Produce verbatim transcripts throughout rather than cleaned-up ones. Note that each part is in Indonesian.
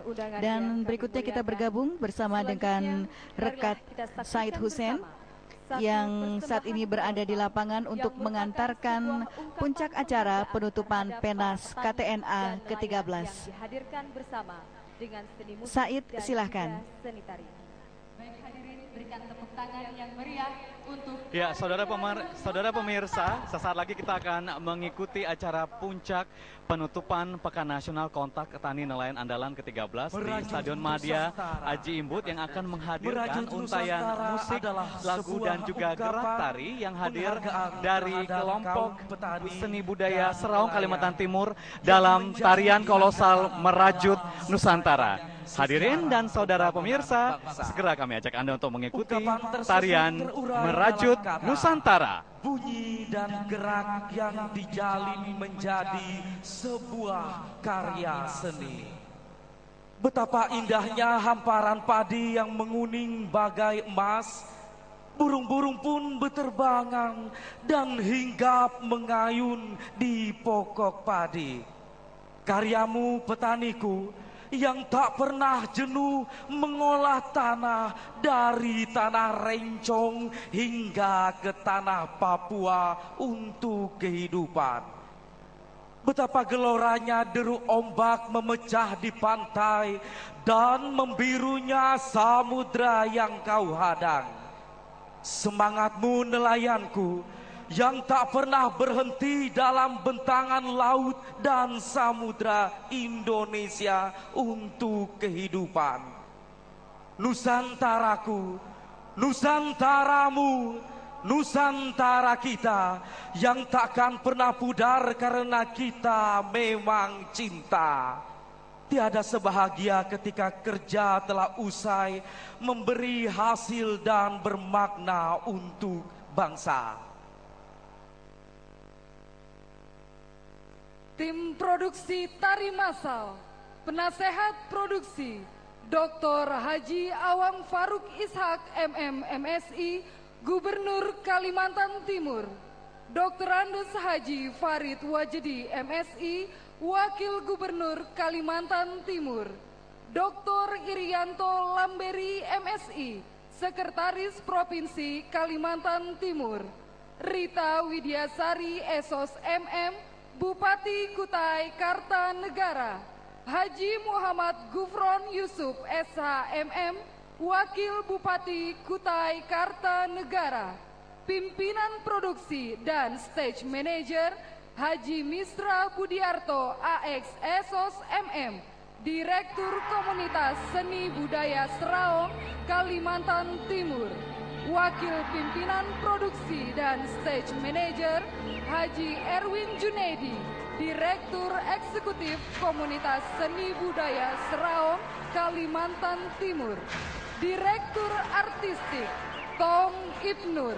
undangan. Dan berikutnya kita bergabung bersama dengan rekan Said Hussein yang saat ini berada di lapangan untuk mengantarkan puncak acara penutupan Penas K T N A ke tiga belas. Said, silahkan. Berikan tepuk tangan yang meriah untuk ya, saudara pemir, saudara pemirsa, sesaat lagi kita akan mengikuti acara puncak penutupan Pekan Nasional Kontak Tani Nelayan Andalan ke tiga belas di Stadion Madia Aji Imbut yang akan menghadirkan untayan musik, lagu dan juga gerak tari yang hadir dari kelompok seni budaya Seraong Kalimantan Timur dalam tarian kolosal Merajut Nusantara. Hadirin dan saudara pemirsa, segera kami ajak Anda untuk mengikuti tarian Merajut Nusantara. Bunyi dan gerak yang dijalin menjadi sebuah karya seni. Betapa indahnya hamparan padi yang menguning bagai emas. Burung-burung pun berterbangan dan hinggap mengayun di pokok padi. Karyamu petaniku yang tak pernah jenuh mengolah tanah dari tanah Rencong hingga ke tanah Papua untuk kehidupan. Betapa geloranya deru ombak memecah di pantai dan membirunya samudra yang kau hadang. Semangatmu nelayanku yang tak pernah berhenti dalam bentangan laut dan samudra Indonesia untuk kehidupan. Nusantaraku, Nusantaramu, Nusantara kita yang takkan pernah pudar karena kita memang cinta. Tiada sebahagia ketika kerja telah usai memberi hasil dan bermakna untuk bangsa. Tim produksi tari massal, penasehat produksi, Doktor Haji Awang Faruk Ishak M M M Si, Gubernur Kalimantan Timur, Doktor Andes Haji Farid Wajedi M Si, Wakil Gubernur Kalimantan Timur, Doktor Irianto Lamberi M Si, Sekretaris Provinsi Kalimantan Timur, Rita Widyasari Esos M M, Bupati Kutai Kartanegara, Haji Muhammad Gufron Yusuf S H M M, Wakil Bupati Kutai Kartanegara, Pimpinan Produksi dan Stage Manager Haji Misra Budiarto A X Esos M M, Direktur Komunitas Seni Budaya Seraong Kalimantan Timur, Wakil Pimpinan Produksi dan Stage Manager Haji Erwin Junaidi, Direktur Eksekutif Komunitas Seni Budaya Seraong Kalimantan Timur, Direktur Artistik Tom Ibnur,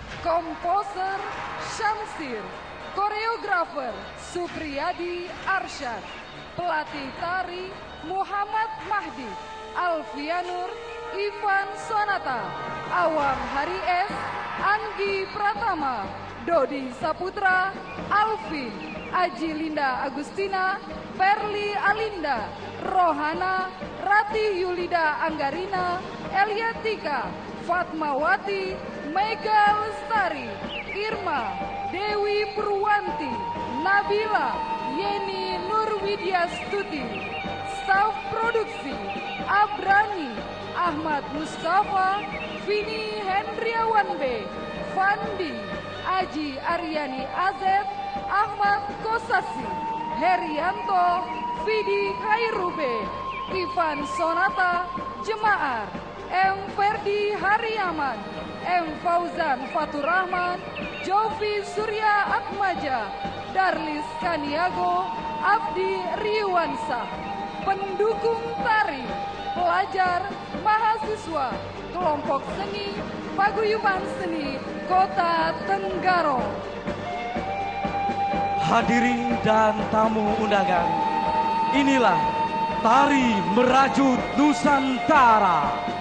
Komposer Syamsir, Koreografer Supriyadi Arsyad, Pelatih Tari Muhammad Mahdi, Alfianur, Ivan Sonata, Awam Hari S, Anggi Pratama, Dodi Saputra, Alvin, Aji Linda Agustina, Perli Alinda, Rohana, Rati Yulida Anggarina, Eliatika, Fatmawati, Mega Lestari, Irma, Dewi Purwanti, Nabila, Yeni Nurwidyastuti, Staf Produksi, Abrani, Ahmad Mustafa, Vini Hendriawan B, Fandi, Aji Aryani Azet, Ahmad Kosasi, Herianto, Vidi Khairube, Ivan Sonata, Jemaar, M. Ferdi Hariaman, M. Fauzan Faturrahman, Jovi Surya Atmaja, Darlis Kaniago, Abdi Riwansa, pendukung tari, pelajar, mahasiswa, kelompok seni, paguyuban seni, Kota Tenggarong. Hadirin dan tamu undangan, inilah tari Merajut Nusantara.